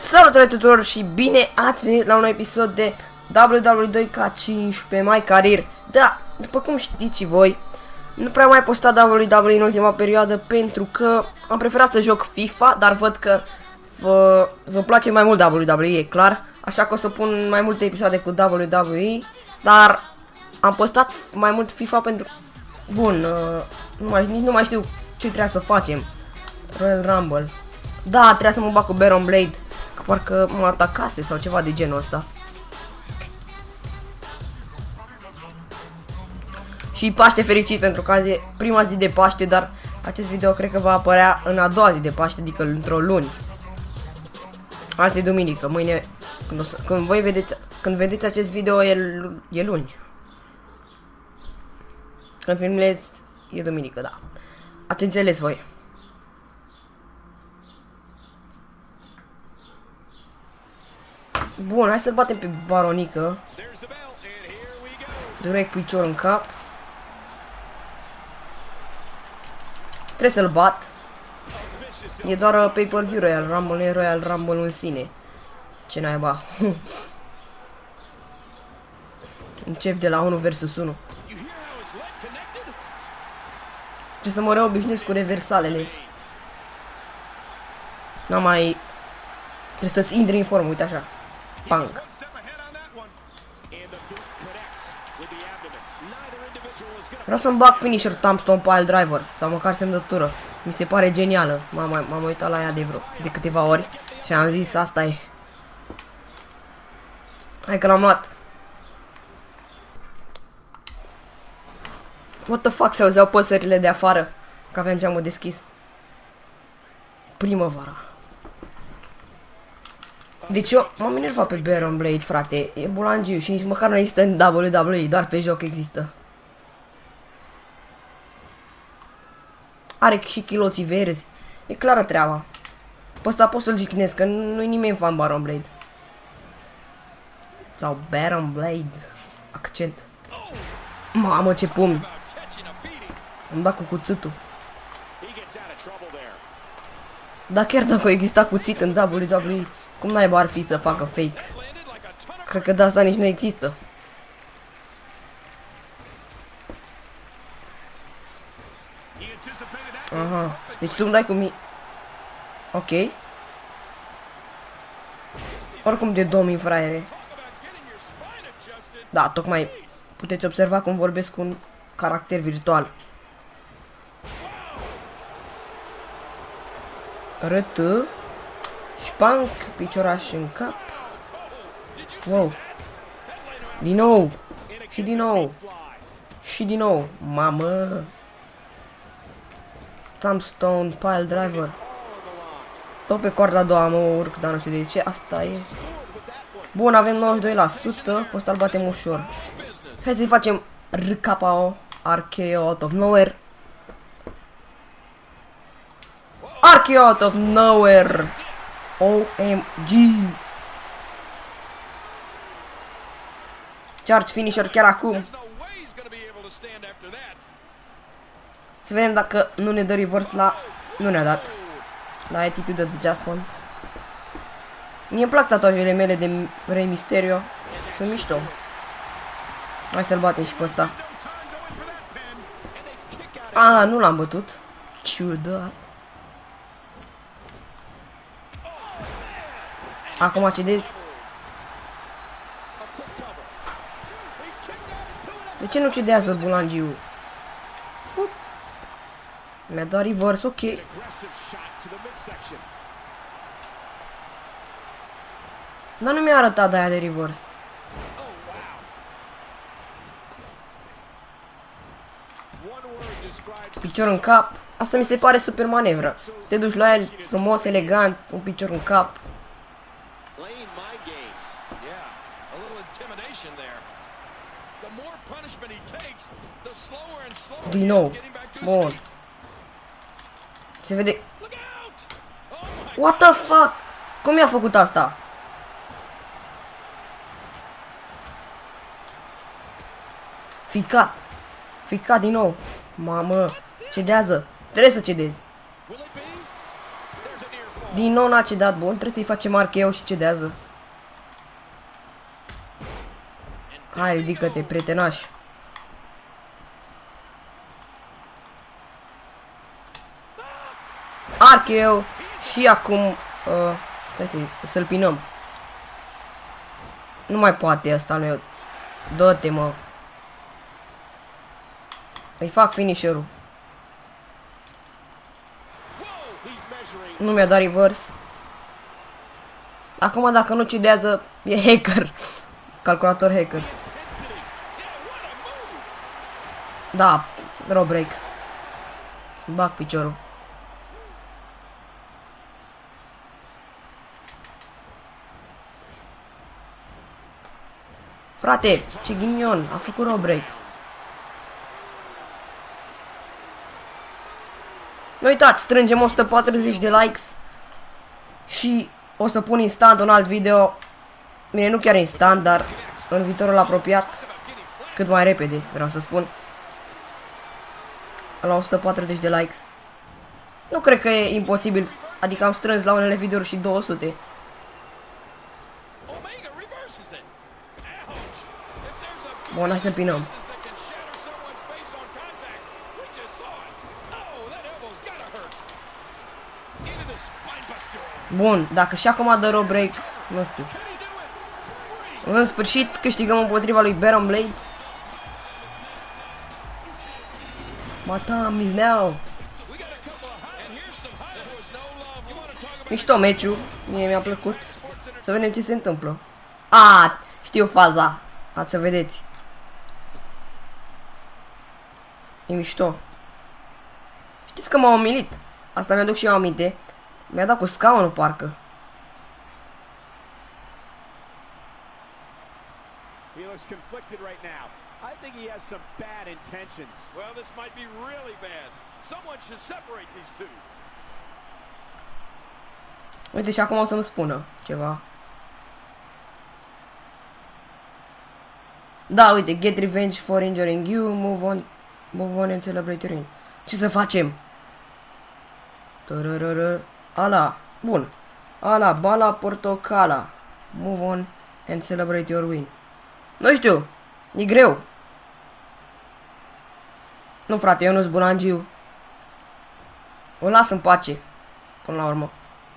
Salutare tuturor și bine ați venit la un episod de WWE 2K15 My Career. Da, după cum știți și voi, nu prea mai postat WWE în ultima perioadă pentru că am preferat să joc FIFA, dar văd că vă place mai mult WWE, e clar. Așa că o să pun mai multe episoade cu WWE, dar am postat mai mult FIFA pentru... Bun, nici nu mai știu ce trebuie să facem. Royal Rumble. Da, trebuia să mă bag cu Baron Blade, că parcă mă atacase sau ceva de genul ăsta. Și Paște fericit, pentru că azi e prima zi de Paște, dar acest video cred că va apărea în a doua zi de Paște, adică într-o luni. Azi e duminică, mâine, când vedeți acest video e luni. Când filmez e duminică, da. Ați înțeles voi. Bun, hai să-l batem pe Baronică. Direct picior în cap. Trebuie să-l bat. E doar pay-per-view Royal Rumble, nu e Royal Rumble în sine. Ce naiba. Încep de la 1 versus 1. Trebuie să mă reobișnuiesc cu reversalele. N-am mai... Trebuie să-ți intri în formă, uite așa. Punk. Vreau să-mi bag finisher Tombstone Pile Driver sau măcar semnătură. Mi se pare genială. M-am uitat la ea de câteva ori și am zis asta e. Hai că l-am luat. What the fuck, se auzeau păsările de afară, că aveam geamul deschis. Primăvara. Deci eu m-am enervat pe Baron Blade, frate. E bulangiu și nici măcar nu există în WWE, doar pe joc există. Are și chiloții verzi. E clară treaba. Pe ăsta pot să-l jignesc, că nu-i nimeni fan Baron Blade. Sau Baron Blade. Accent. Mamă, ce pumni. Îmi dat cu cuțitul. Dar chiar dacă exista cuțit în WWE, cum naiba ar fi să facă fake? Cred că de asta nici nu există. Aha, deci tu îmi dai cu mi... Ok. Oricum de 2000 fraiere. Da, tocmai puteți observa cum vorbesc cu un caracter virtual. Rătă. Șpanc, picioraș în cap. Wow. Din nou. Și din nou. Și din nou. Mamă. Tombstone Pile Driver. Tot pe corda a doua mă urc, dar nu știu de ce. Asta e. Bun, avem 92%. Poți să-l batem ușor. Hai să-i facem RKO. RKO out of nowhere. RKO out of nowhere. OMG. Charge finisher chiar acum. Să vedem dacă nu ne dă reverse la... Nu ne-a dat. La Attitude Adjustment. Mie-mi plac tatuajele mele de Rey Mysterio. Sunt mișto. Hai să-l batem și pe ăsta. Ah, nu l-am bătut. Ciudat. Acum cedezi. De ce nu cedează bulangiu? Mi-a dat reverse, ok. Dar nu mi-a arătat de aia de reverse. Picior în cap. Asta mi se pare super manevră. Te duci la el frumos, elegant, un picior în cap. Din nou. Bun. Se vede. What the fuck? Cum i-a făcut asta? Ficat. Ficat din nou. Mamă. Cedează. Trebuie să cedezi. Din nou n-a cedat, bun, trebuie să-i facem archeu și cedează. Hai, ridică-te, prietenaș. Archeu și acum stai să-l pinăm. Nu mai poate asta, nu. Dă-te, mă. Îi fac finisherul. Nu mi-a dat reverse. Acum dacă nu cedează, e hacker. Calculator hacker. Da, rob break. Să bag piciorul. Frate, ce ghinion, a făcut rob break. Nu uitați, strângem 140 de likes și o să pun instant un alt video. Bine, nu chiar instant, dar în viitorul apropiat, cât mai repede, vreau să spun. La 140 de likes. Nu cred că e imposibil, adică am strâns la unele videouri și 200. Bun, hai să împinăm. Bun, dacă și acum dă rob break, nu știu. În sfârșit câștigăm împotriva lui Baron Blade. Matam, Mizneu. Mișto meciul, mie mi-a plăcut. Să vedem ce se întâmplă. A, știu faza. Ați să vedeți. E mișto. Știți că m-a umilit. Asta mi-aduc și eu aminte. Mi-a dat cu scaunul, parcă. He looks conflicted right now. I think he has some bad intentions. Well, this might be really bad. Someone should separate these two. Uite, și acum o să-mi spună ceva. Da, uite, get revenge for injuring you, move on and celebrate your win. Ce să facem? Ala, bun. Ala, bala, portocala. Move on and celebrate your win. Nu știu, e greu. Nu, frate, eu nu-s bulangiu. O las în pace, până la urmă.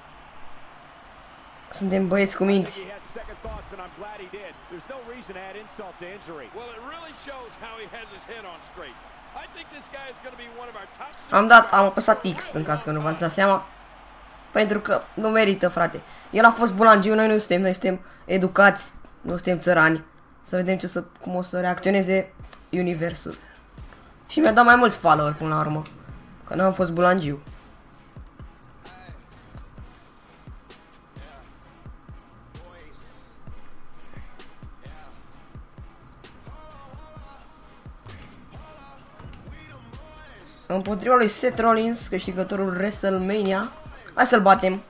Suntem băieți cu minți. Am apăsat X în caz că nu v-ați dat seama. Pentru că nu merită, frate. El a fost bulangiu, noi suntem educați, nu suntem țărani. Să vedem cum o să reacționeze universul. Și mi-a dat mai mulți follower până la urmă. Că n-am fost bulangiu. Împotriva lui Seth Rollins, câștigătorul WrestleMania. Hai să-l batem.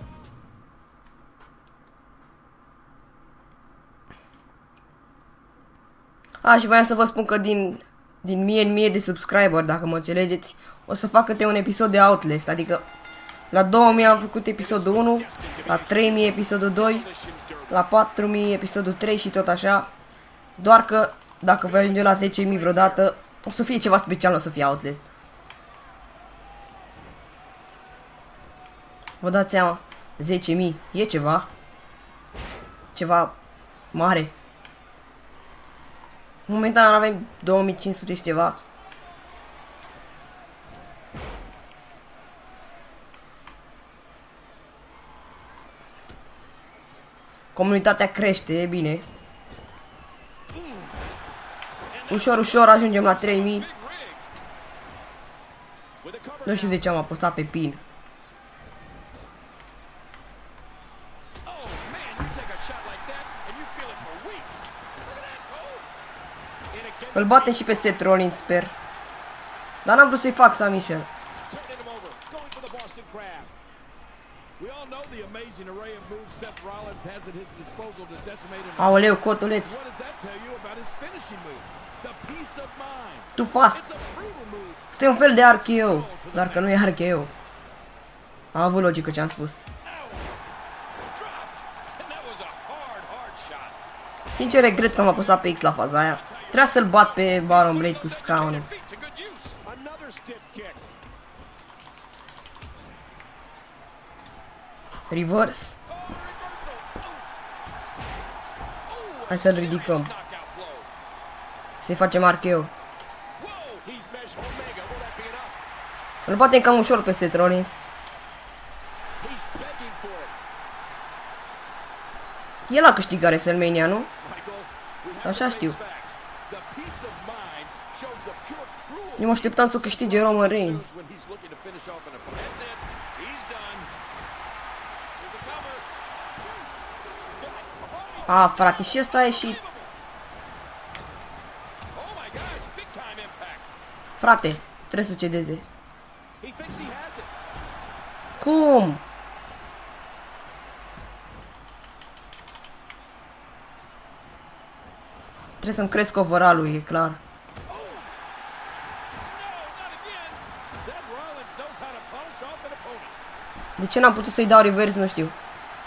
Și voiam să vă spun că din mie în mie de subscriber, dacă mă înțelegeți, o să fac câte un episod de Outlast. Adică la 2000 am făcut episodul 1, la 3000 episodul 2, la 4000 episodul 3 și tot așa. Doar că dacă voi ajunge la 10.000 vreodată, o să fie ceva special, o să fie Outlast. Vă dați seama, 10.000 e ceva mare. Momentan avem 2500 și ceva. Comunitatea crește, e bine. Ușor, ușor ajungem la 3000. Nu știu de ce am apăsat pe pin. Îl bate și pe Seth Rollins, sper. Dar n-am vrut să-i fac Sami Zayn. Aoleu, cotuleț. Too fast. Este un fel de archeo, dar că nu e archeo. A avut logică ce am spus. Sincer, regret că am apăsat pe X la faza aia. Trebuia să-l bat pe Baron Blade cu scaune. Reverse. Hai să-l ridicăm. Să-i facem archeu. Îl batem cam ușor pe Seth Rollins. El a câștigat WrestleMania, nu? Așa știu. Eu mă așteptam să o câștige Roman Reigns. A, frate, și ăsta a ieșit. Frate, trebuie să cedeze. Cum? Trebuie să-mi cresc overall-ul, e clar. De ce n-am putut să-i dau reverse, nu știu.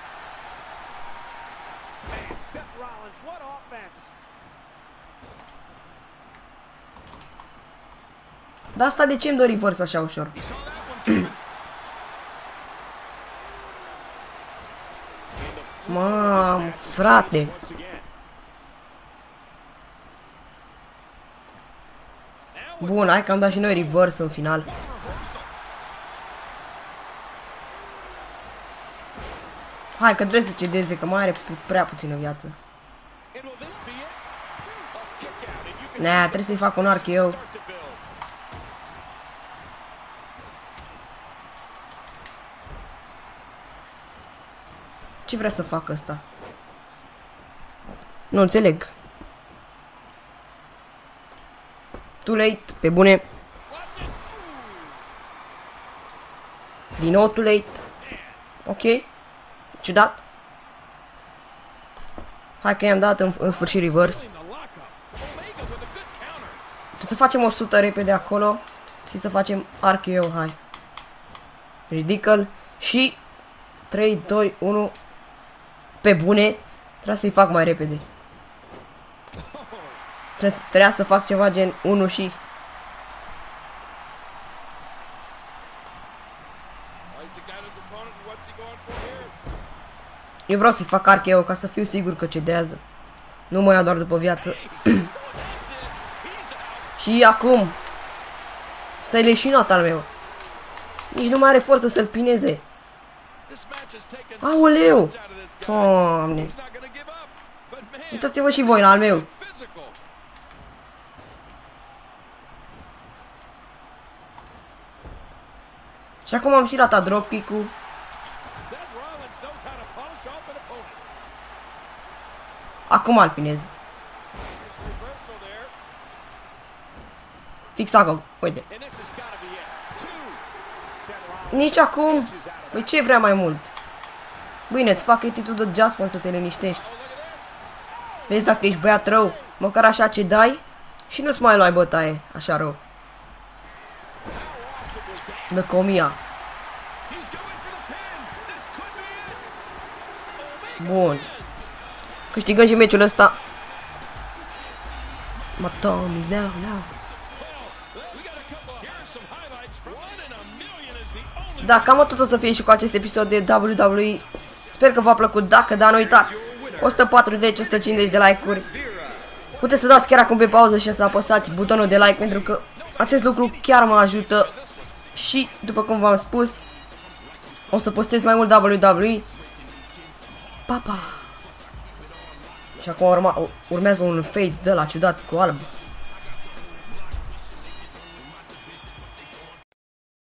Dar asta de ce îmi dă reverse așa ușor? Mamă, frate. Bun, hai că am dat și noi reverse în final. Hai că trebuie să cedeze, că mai are prea puțină viață. Nea, trebuie să-i fac un arc eu. Ce vrea să facă ăsta? Nu înțeleg. Too late, pe bune. Din nou too late. Ok. Ciudat. Hai că i-am dat în sfârșit reverse. Trebuie să facem 100 repede acolo. Și să facem RKO, hai. Ridicol. Și 3, 2, 1. Pe bune. Trebuie să-i fac mai repede. Trebuia să fac ceva gen 1 și... Eu vreau să-i fac RKO ca să fiu sigur că cedează. Nu mă iau doar după viață. Și acum. Stai leșinat al meu. Nici nu mai are forță să-l pineze. Aoleu! Doamne! Uitați-vă și voi la al meu. Și acum am și ratat dropkick-ul. Acum alpinez. Fix acum, uite. Nici acum. Păi ce vrea mai mult? Bine, îți fac attitude adjustment să te liniștești. Vezi dacă ești băiat rău, măcar așa ce dai și nu-ți mai luai bătaie așa rău. Lăcomia. Bun. Câștigăm și meciul ăsta. My tongue is down now. Da, cam atât o să fie și cu acest episod de WWE. Sper că v-a plăcut. Dacă da, nu uitați 140-150 de like-uri. Puteți să dați chiar acum pe pauză și să apăsați butonul de like, pentru că acest lucru chiar mă ajută. Și, după cum v-am spus, o să postez mai mult WWE. Pa, pa! Și acum urmează un fade de la ciudat cu alb.